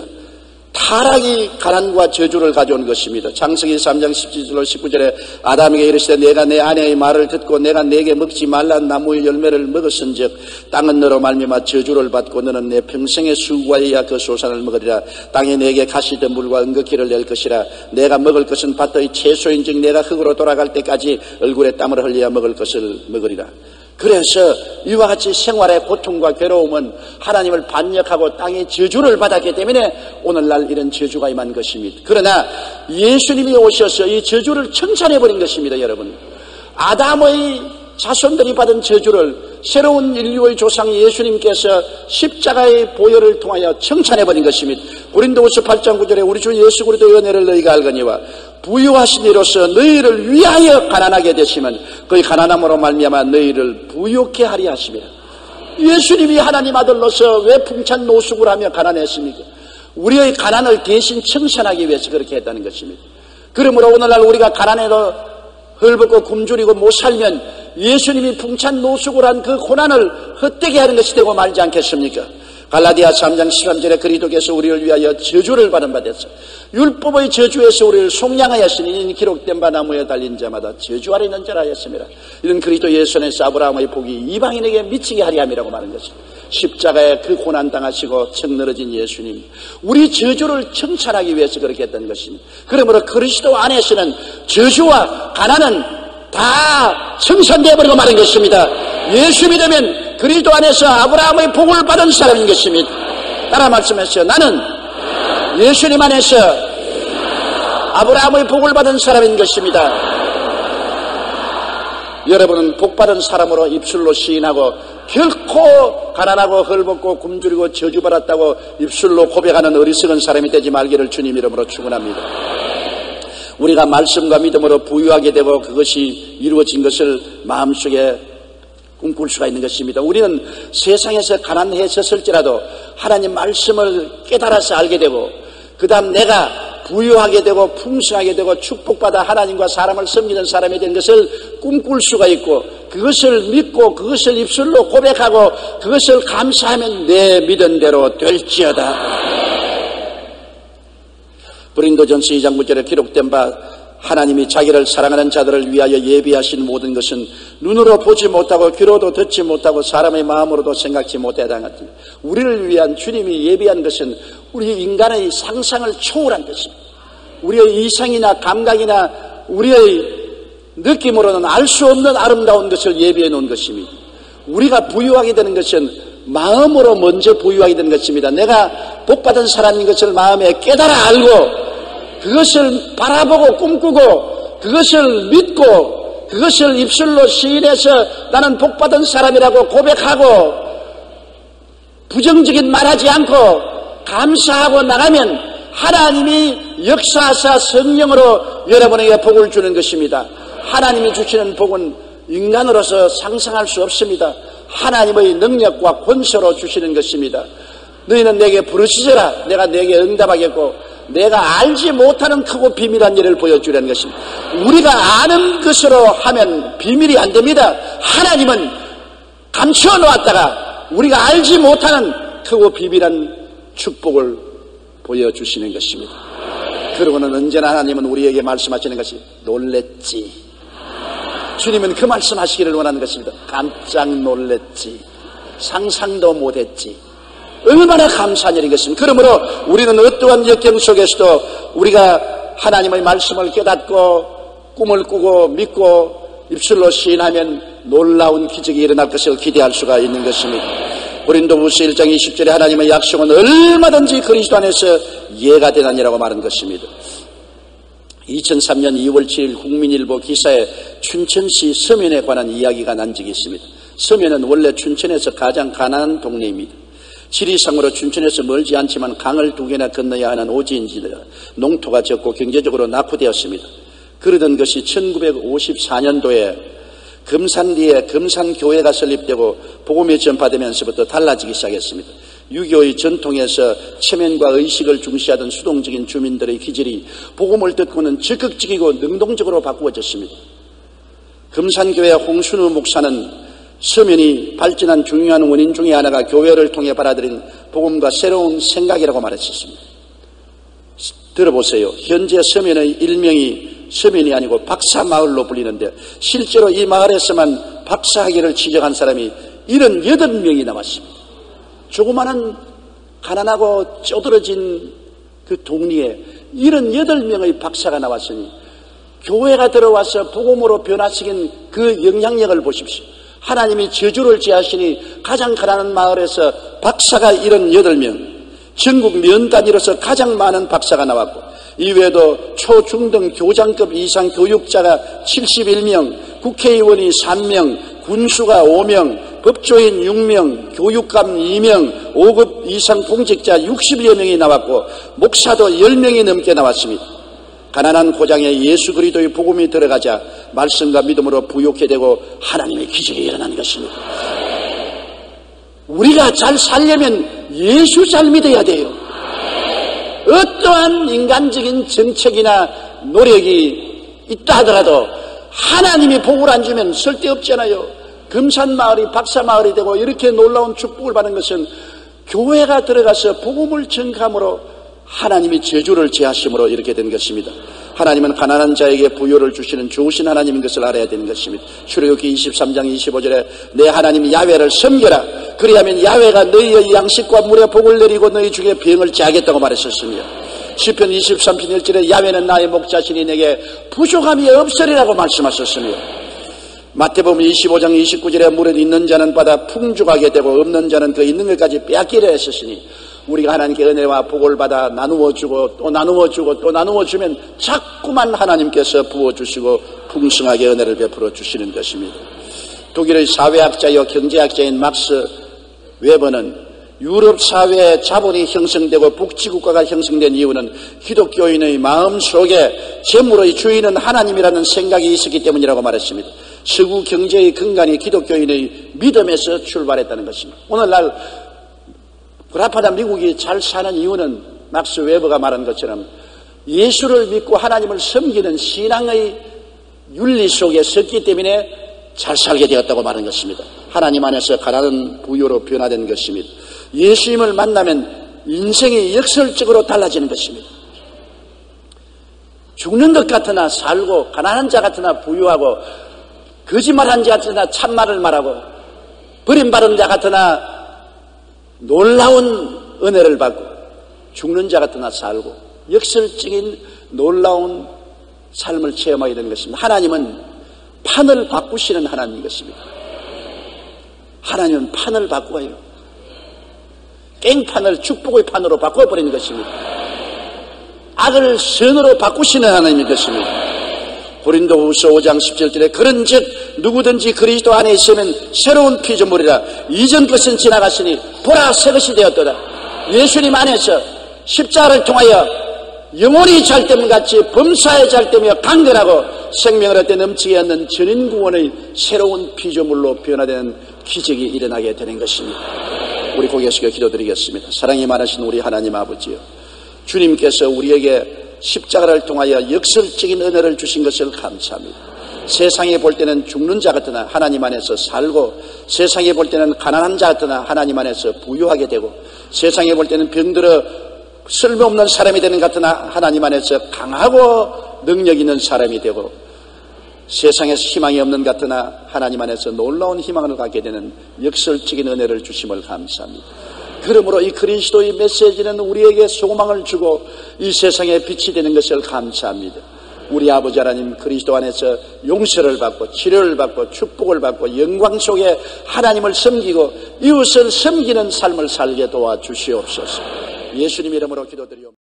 타락이 가난과 저주를 가져온 것입니다. 창세기 3장 17절로 19절에 아담에게 이르시되 내가 내 아내의 말을 듣고 내가 내게 먹지 말라는 나무의 열매를 먹었은즉 땅은 너로 말미암아 저주를 받고 너는 내 평생의 수고하여야 그 소산을 먹으리라. 땅이 내게 가시던 물과 은극기를 낼 것이라. 내가 먹을 것은 밭의 채소인즉 내가 흙으로 돌아갈 때까지 얼굴에 땀을 흘려야 먹을 것을 먹으리라. 그래서 이와 같이 생활의 고통과 괴로움은 하나님을 반역하고 땅에 저주를 받았기 때문에 오늘날 이런 저주가 임한 것입니다. 그러나 예수님이 오셔서 이 저주를 청산해버린 것입니다. 여러분, 아담의 자손들이 받은 저주를 새로운 인류의 조상 예수님께서 십자가의 보혈을 통하여 청산해버린 것입니다. 고린도후서 8장 9절에 우리 주 예수 그리스도의 은혜를 너희가 알거니와 부유하신 이로서 너희를 위하여 가난하게 되시면 그의 가난함으로 말미암아 너희를 부유케 하리 하시며. 예수님이 하나님 아들로서 왜 풍찬 노숙을 하며 가난했습니까? 우리의 가난을 대신 청산하기 위해서 그렇게 했다는 것입니다. 그러므로 오늘날 우리가 가난해도 헐벗고 굶주리고 못 살면 예수님이 풍찬 노숙을 한 그 고난을 헛되게 하는 것이 되고 말지 않겠습니까? 갈라디아 3장 13절에 그리스도께서 우리를 위하여 저주를 받은 바 됐어. 율법의 저주에서 우리를 속량하였으니 이는 기록된 바 나무에 달린 자마다 저주 아래 있는 자라 하였습니다. 이는 그리스도 예수 안에서 아브라함의 복이 이방인에게 미치게 하리 함이라고 말한 것입니다. 십자가에 그 고난 당하시고 척 늘어진 예수님, 우리 저주를 청산하기 위해서 그렇게 했던 것입니다. 그러므로 그리스도 안에서는 저주와 가난은 다 청산되어 버리고 마는 것입니다. 예수 믿으면 그리스도 안에서 아브라함의 복을 받은 사람인 것입니다. 따라 말씀하세요. 나는 예수님 안에서 아브라함의 복을 받은 사람인 것입니다. 여러분은 복받은 사람으로 입술로 시인하고 결코 가난하고 헐벗고 굶주리고 저주받았다고 입술로 고백하는 어리석은 사람이 되지 말기를 주님 이름으로 축원합니다. 우리가 말씀과 믿음으로 부유하게 되고 그것이 이루어진 것을 마음속에 꿈꿀 수가 있는 것입니다. 우리는 세상에서 가난해졌을지라도 하나님 말씀을 깨달아서 알게 되고 그 다음 내가 부유하게 되고 풍성하게 되고 축복받아 하나님과 사람을 섬기는 사람이 된 것을 꿈꿀 수가 있고 그것을 믿고 그것을 입술로 고백하고 그것을 감사하면 내 믿은 대로 될지어다. 고린도전서 2장 9절에 기록된 바 하나님이 자기를 사랑하는 자들을 위하여 예비하신 모든 것은 눈으로 보지 못하고 귀로도 듣지 못하고 사람의 마음으로도 생각지 못하다. 우리를 위한 주님이 예비한 것은 우리 인간의 상상을 초월한 것입니다. 우리의 이상이나 감각이나 우리의 느낌으로는 알 수 없는 아름다운 것을 예비해 놓은 것입니다. 우리가 부유하게 되는 것은 마음으로 먼저 부유하게 되는 것입니다. 내가 복받은 사람인 것을 마음에 깨달아 알고 그것을 바라보고 꿈꾸고 그것을 믿고 그것을 입술로 시인해서 나는 복받은 사람이라고 고백하고 부정적인 말하지 않고 감사하고 나가면 하나님이 역사하사 성령으로 여러분에게 복을 주는 것입니다. 하나님이 주시는 복은 인간으로서 상상할 수 없습니다. 하나님의 능력과 권세로 주시는 것입니다. 너희는 내게 부르시더라. 내가 내게 응답하겠고 내가 알지 못하는 크고 비밀한 일을 보여주려는 것입니다. 우리가 아는 것으로 하면 비밀이 안 됩니다. 하나님은 감춰 놓았다가 우리가 알지 못하는 크고 비밀한 축복을 보여주시는 것입니다. 그러고는 언제나 하나님은 우리에게 말씀하시는 것이 놀랬지. 주님은 그 말씀하시기를 원하는 것입니다. 깜짝 놀랬지. 상상도 못했지. 얼마나 감사한 일인 것입니다. 그러므로 우리는 어떠한 역경 속에서도 우리가 하나님의 말씀을 깨닫고 꿈을 꾸고 믿고 입술로 시인하면 놀라운 기적이 일어날 것을 기대할 수가 있는 것입니다. 고린도후서 1장 20절에 하나님의 약속은 얼마든지 그리스도 안에서 예가 되나니라고 말한 것입니다. 2003년 2월 7일 국민일보 기사에 춘천시 서면에 관한 이야기가 난 적이 있습니다. 서면은 원래 춘천에서 가장 가난한 동네입니다. 지리상으로 춘천에서 멀지 않지만 강을 2개나 건너야 하는 오지인지라 농토가 적고 경제적으로 낙후되었습니다. 그러던 것이 1954년도에 금산리에 금산교회가 설립되고 복음이 전파되면서부터 달라지기 시작했습니다. 6.25의 전통에서 체면과 의식을 중시하던 수동적인 주민들의 기질이 복음을 듣고는 적극적이고 능동적으로 바꾸어졌습니다. 금산교회 홍순우 목사는 서면이 발전한 중요한 원인 중에 하나가 교회를 통해 받아들인 복음과 새로운 생각이라고 말했었습니다. 들어보세요. 현재 서면의 일명이 서면이 아니고 박사마을로 불리는데 실제로 이 마을에서만 박사학위를 취득한 사람이 78명이 나왔습니다. 조그마한 가난하고 쪼들어진 그 동리에 78명의 박사가 나왔으니 교회가 들어와서 복음으로 변화시킨 그 영향력을 보십시오. 하나님이 저주를 제하시니 가장 가난한 마을에서 박사가 78명, 전국 면 단위로서 가장 많은 박사가 나왔고 이외에도 초, 중 등 교장급 이상 교육자가 71명, 국회의원이 3명, 군수가 5명, 법조인 6명, 교육감 2명, 5급 이상 공직자 60여 명이 나왔고 목사도 10명이 넘게 나왔습니다. 가난한 고장에 예수 그리스도의 복음이 들어가자 말씀과 믿음으로 부욕해 되고 하나님의 기적이 일어난 것입니다. 우리가 잘 살려면 예수 잘 믿어야 돼요. 어떠한 인간적인 정책이나 노력이 있다 하더라도 하나님이 복을 안 주면 쓸데없잖아요. 금산마을이 박사마을이 되고 이렇게 놀라운 축복을 받은 것은 교회가 들어가서 복음을 전함으로 하나님이 저주를 제하심으로 이렇게 된 것입니다. 하나님은 가난한 자에게 부요를 주시는 좋으신 하나님인 것을 알아야 되는 것입니다. 출애굽기 23장 25절에 내 하나님 야훼를 섬겨라. 그리하면 야훼가 너희의 양식과 물에 복을 내리고 너희 중에 병을 제하겠다고 말했었습니다. 시편 23편 1절에 야훼는 나의 목자시니 내게 부족함이 없으리라고 말씀하셨습니다. 마태복음 25장 29절에 물에 있는 자는 받아 풍족하게 되고 없는 자는 그 있는 것까지 빼앗기려 했었으니 우리가 하나님께 은혜와 복을 받아 나누어주고 또 나누어주고 또 나누어주면 자꾸만 하나님께서 부어주시고 풍성하게 은혜를 베풀어 주시는 것입니다. 독일의 사회학자여 경제학자인 막스 웨버는 유럽 사회에 자본이 형성되고 복지국가가 형성된 이유는 기독교인의 마음속에 재물의 주인은 하나님이라는 생각이 있었기 때문이라고 말했습니다. 서구 경제의 근간이 기독교인의 믿음에서 출발했다는 것입니다. 오늘날 불합하다 미국이 잘 사는 이유는 막스 웨버가 말한 것처럼 예수를 믿고 하나님을 섬기는 신앙의 윤리 속에 섰기 때문에 잘 살게 되었다고 말한 것입니다. 하나님 안에서 가난한 부요로 변화된 것입니다. 예수님을 만나면 인생이 역설적으로 달라지는 것입니다. 죽는 것 같으나 살고 가난한 자 같으나 부유하고 거짓말한 자 같으나 참말을 말하고 버림받은 자 같으나 놀라운 은혜를 받고 죽는 자 같으나 살고 역설적인 놀라운 삶을 체험하게 되는 것입니다. 하나님은 판을 바꾸시는 하나님인 것입니다. 하나님은 판을 바꿔요. 깽판을 축복의 판으로 바꿔버리는 것입니다. 악을 선으로 바꾸시는 하나님인 것입니다. 고린도후서 5장 17절에 그런즉 누구든지 그리스도 안에 있으면 새로운 피조물이라 이전 것은 지나갔으니 보라 새 것이 되었도다. 예수님 안에서 십자가를 통하여 영원히 잘됨같이 범사에 잘되며 강건하고 생명을 얻되 넘치게 하는 전인구원의 새로운 피조물로 변화되는 기적이 일어나게 되는 것입니다. 우리 고개 숙여 기도드리겠습니다. 사랑이 많으신 우리 하나님 아버지요, 주님께서 우리에게 십자가를 통하여 역설적인 은혜를 주신 것을 감사합니다. 세상에 볼 때는 죽는 자 같으나 하나님 안에서 살고, 세상에 볼 때는 가난한 자 같으나 하나님 안에서 부유하게 되고, 세상에 볼 때는 병들어 쓸모없는 사람이 되는 것 같으나 하나님 안에서 강하고 능력 있는 사람이 되고, 세상에서 희망이 없는 것 같으나 하나님 안에서 놀라운 희망을 갖게 되는 역설적인 은혜를 주심을 감사합니다. 그러므로 이 그리스도의 메시지는 우리에게 소망을 주고 이 세상에 빛이 되는 것을 감사합니다. 우리 아버지 하나님, 그리스도 안에서 용서를 받고 치료를 받고 축복을 받고 영광 속에 하나님을 섬기고 이웃을 섬기는 삶을 살게 도와주시옵소서. 예수님 이름으로 기도드리옵나다.